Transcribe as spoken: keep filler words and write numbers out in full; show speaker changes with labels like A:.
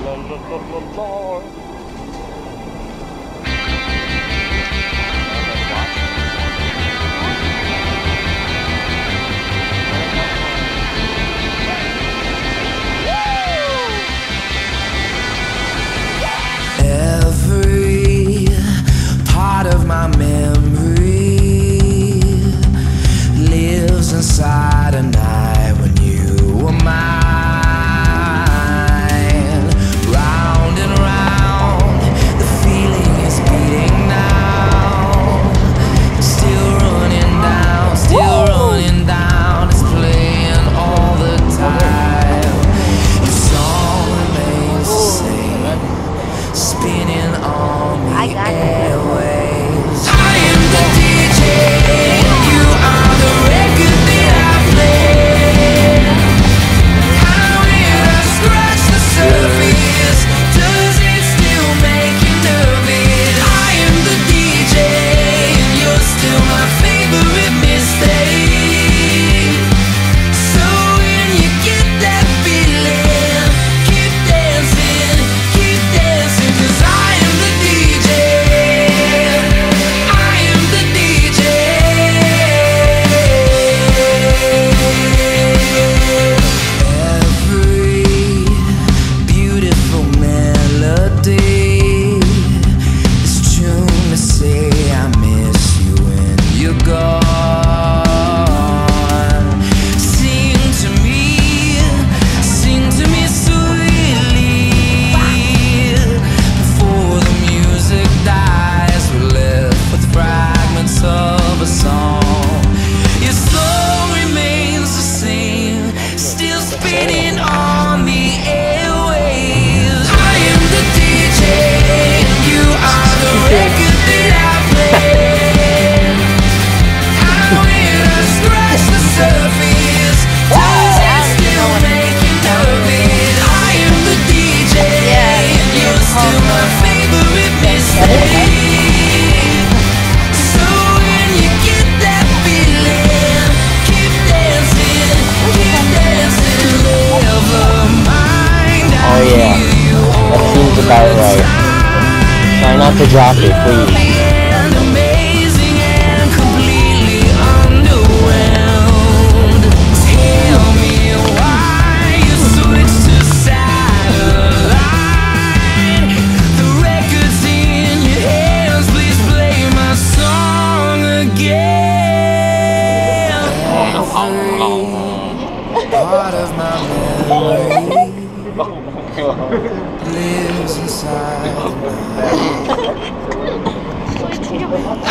A: Every part of my memory lives inside a night when you were mine. Round and round, the feeling is beating now. Still running down, still running down. It's playing all the time. Your song remains the same, spinning on the airwaves. I am the D J, you are the record that I play. How did I scratch the surface? Does it still make you nervous? I am the D J, and you're still my favorite mistake. So when you get that feeling, keep dancing, keep dancing, 'cause I am the D J. I am the D J. Every beautiful melody is tuned to say I miss you when you're gone. Sing to me, sing to me sweetly. Before the music dies, we're left with fragments of a song. Your soul remains the same, still spinning on the airwaves. I am the D J, and you are the record that I play. How did I scratch the surface? Does it still make you nervous? I am the D J, and you're still my favorite mistake. So when you get that feeling, keep dancing, keep dancing. Never mind, I
B: Oh, yeah.
A: hear you
B: That seems about right. Try not to drop it, please.
A: and amazing and completely underwhelmed. Tell me why you switched to satellite. The record's in your hands, please play my song again. Every part of my memory lives inside the night.